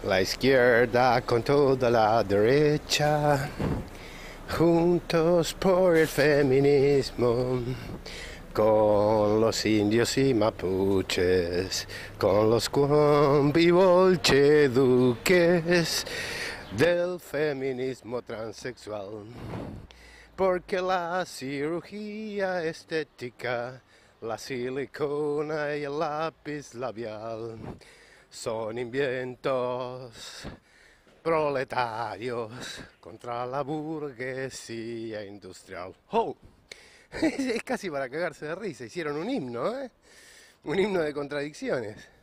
La izquierda con toda la derecha, juntos por el feminismo, con los indios y mapuches, con los bolcheduques del feminismo transexual. Porque la cirugía estética, la silicona y el lápiz labial son inventos proletarios contra la burguesía industrial. ¡Oh! Es casi para cagarse de risa. Hicieron un himno, ¿eh? Un himno de contradicciones.